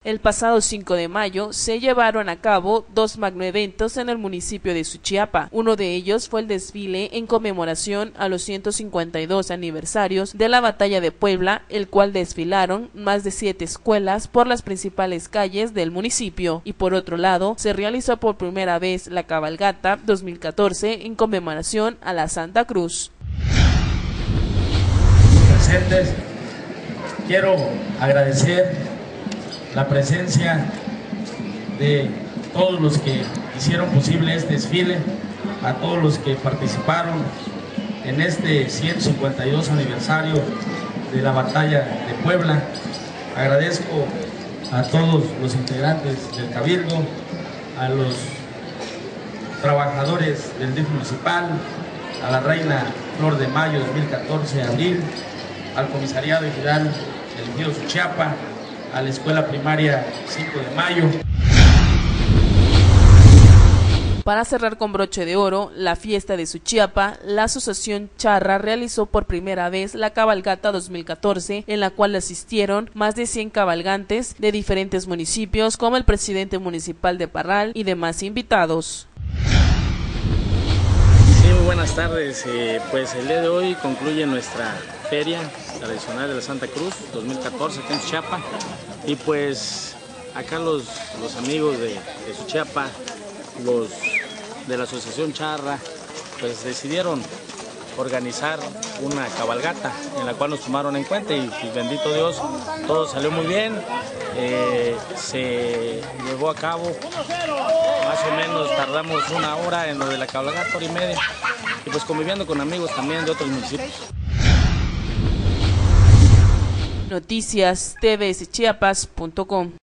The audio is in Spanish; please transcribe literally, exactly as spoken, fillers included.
El pasado cinco de mayo se llevaron a cabo dos magnoeventos en el municipio de Suchiapa. Uno de ellos fue el desfile en conmemoración a los ciento cincuenta y dos aniversarios de la Batalla de Puebla, el cual desfilaron más de siete escuelas por las principales calles del municipio. Y por otro lado, se realizó por primera vez la cabalgata dos mil catorce en conmemoración a la Santa Cruz. Presentes, quiero agradecer la presencia de todos los que hicieron posible este desfile, a todos los que participaron en este ciento cincuenta y dos aniversario de la Batalla de Puebla. Agradezco a todos los integrantes del Cabildo, a los trabajadores del D I F municipal, a la Reina Flor de Mayo dos mil catorce, abril, al Comisariado Ejidal Elegido Suchiapa, a la Escuela Primaria cinco de mayo. Para cerrar con broche de oro la fiesta de Suchiapa, la Asociación Charra realizó por primera vez la cabalgata dos mil catorce, en la cual asistieron más de cien cabalgantes de diferentes municipios, como el presidente municipal de Parral y demás invitados. Sí, muy buenas tardes. Eh, pues el día de hoy concluye nuestra feria tradicional de la Santa Cruz dos mil catorce aquí en Suchiapa, y pues acá los, los amigos de, de Suchiapa, los de la Asociación Charra, pues decidieron organizar una cabalgata en la cual nos tomaron en cuenta, y, y bendito Dios, todo salió muy bien. Eh, se llevó a cabo, más o menos tardamos una hora en lo de la cabalgata, hora y media, y pues conviviendo con amigos también de otros municipios. Noticias T V S Chiapas punto com.